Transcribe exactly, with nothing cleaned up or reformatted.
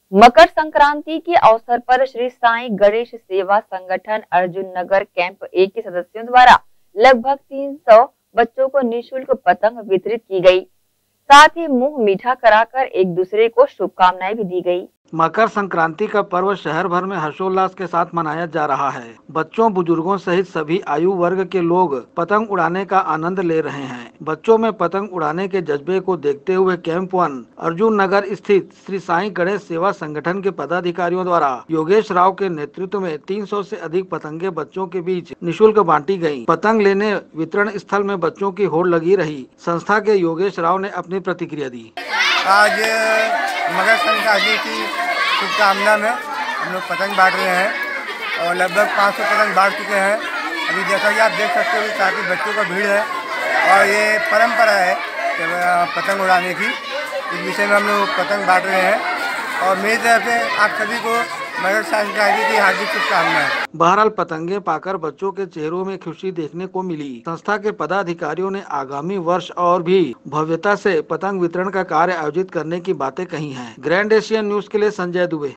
मकर संक्रांति के अवसर पर श्री साईं गणेश सेवा संगठन अर्जुन नगर कैंप एक के सदस्यों द्वारा लगभग तीन सौ बच्चों को निःशुल्क पतंग वितरित की गई। साथ ही मुंह मीठा कराकर एक दूसरे को शुभकामनाएं भी दी गई। मकर संक्रांति का पर्व शहर भर में हर्षोल्लास के साथ मनाया जा रहा है। बच्चों, बुजुर्गों सहित सभी आयु वर्ग के लोग पतंग उड़ाने का आनंद ले रहे हैं। बच्चों में पतंग उड़ाने के जज्बे को देखते हुए कैंप वन अर्जुन नगर स्थित श्री साईं गणेश सेवा संगठन के पदाधिकारियों द्वारा योगेश राव के नेतृत्व में तीन सौ से अधिक पतंगे बच्चों के बीच निःशुल्क बांटी गयी। पतंग लेने वितरण स्थल में बच्चों की होड़ लगी रही। संस्था के योगेश राव ने अपनी प्रतिक्रिया दी। आज मकर संक्रांति की शुभकामना में हम लोग पतंग बांट रहे हैं और लगभग पाँच सौ पतंग बांट चुके हैं। अभी जैसा कि आप देख सकते हो काफ़ी बच्चों का भीड़ है और ये परंपरा है पतंग उड़ाने की। इस विषय में हम लोग पतंग बांट रहे हैं और मेरी तरफ से आप सभी को मकर संक्रांति की हार्दिक शुभकामनाएं। बहरहाल पतंगे पाकर बच्चों के चेहरों में खुशी देखने को मिली। संस्था के पदाधिकारियों ने आगामी वर्ष और भी भव्यता से पतंग वितरण का कार्य आयोजित करने की बातें कही हैं। ग्रैंड एशियन न्यूज के लिए संजय दुबे।